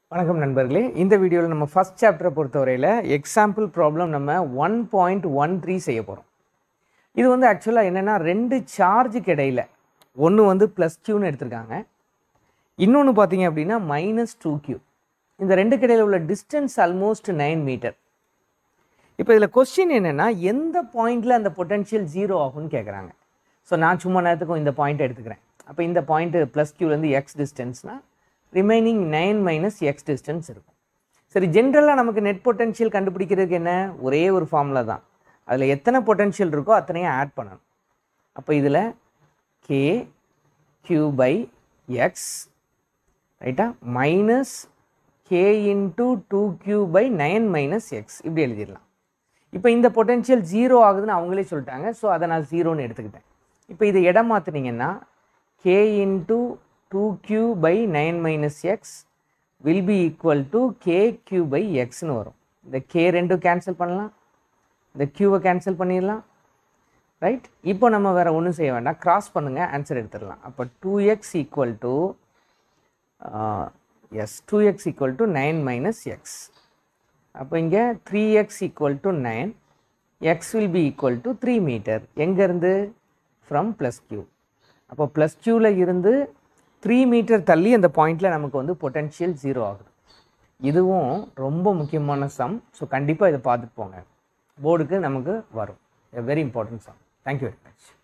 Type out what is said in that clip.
வணக்கம் நண்பர்களே, இந்த வீடியோவில் நம்ம ஃபர்ஸ்ட் சாப்டரை பொறுத்தவரையில் எக்ஸாம்பிள் ப்ராப்ளம் நம்ம 1.13 செய்ய போகிறோம். இது வந்து ஆக்சுவலாக என்னென்னா ரெண்டு சார்ஜுக்கு இடையில் ஒன்று வந்து ப்ளஸ் க்யூன்னு எடுத்திருக்காங்க, இன்னொன்று பார்த்தீங்க அப்படின்னா -2q. இந்த ரெண்டுக்கு இடையில் உள்ள டிஸ்டன்ஸ் ஆல்மோஸ்ட் 9 மீட்டர். இப்போ இதில் கொஸ்டின் என்னென்னா எந்த பாயிண்டில் அந்த பொட்டன்ஷியல் 0 ஆகும்னு கேட்குறாங்க. ஸோ நான் சும்மா நேரத்துக்கும் இந்த பாயிண்ட்டை எடுத்துக்கிறேன். அப்போ இந்த பாயிண்ட்டு ப்ளஸ் க்யூலேருந்து எக்ஸ் டிஸ்டன்ஸ்னால் ரிமைனிங் 9 - x டிஸ்டன்ஸ் இருக்கும். சரி, ஜென்ரலாக நமக்கு நெட் பொட்டன்ஷியல் கண்டுபிடிக்கிறதுக்கு என்ன, ஒரே ஒரு ஃபார்முலா தான். அதில் எத்தனை பொட்டன்ஷியல் இருக்கோ அத்தனையும் ஆட் பண்ணணும். அப்போ இதில் k/q/x ரைட்டா மைனஸ் k × 2q/9 - x இப்படி எழுதிடலாம். இப்போ இந்த பொட்டன்ஷியல் 0 ஆகுதுன்னு அவங்களே சொல்லிட்டாங்க. ஸோ அதை நான் 0ன்னு எடுத்துக்கிட்டேன். இப்போ இதை இடம் மாற்றினீங்கன்னா k × 2q/9 - x will be equal to kq/xன்னு வரும். இந்த k ரெண்டும் கேன்சல் பண்ணலாம், இந்த q கேன்சல் பண்ணிடலாம், ரைட். இப்போ நம்ம வேறு ஒன்றும் செய்ய வேண்டாம், கிராஸ் பண்ணுங்கள், ஆன்சர் எடுத்துடலாம். அப்போ 2x = 9 - x. அப்போ இங்கே 3x = 9, x will be equal to 3 metre. எங்கேருந்து? From plus q. அப்போ ப்ளஸ் க்யூவில் இருந்து 3 மீட்டர் தள்ளி அந்த பாயிண்டில் நமக்கு வந்து பொட்டன்ஷியல் 0 ஆகுது. இதுவும் ரொம்ப முக்கியமான சம். ஸோ கண்டிப்பாக இதை பார்த்துட்டு போங்க, போர்டுக்கு நமக்கு வரும். Very important sum. Thank you very much.